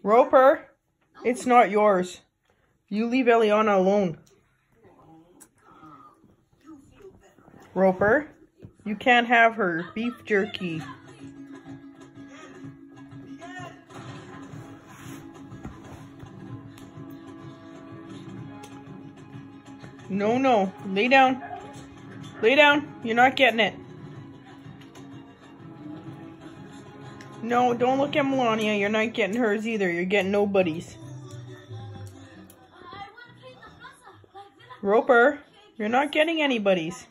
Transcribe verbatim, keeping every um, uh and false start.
Roper, it's not yours. You leave Elliana alone. Roper, you can't have her beef jerky. No, no. Lay down. Lay down. You're not getting it. No, don't look at Melania. You're not getting hers either. You're getting nobody's. Roper, you're not getting anybody's.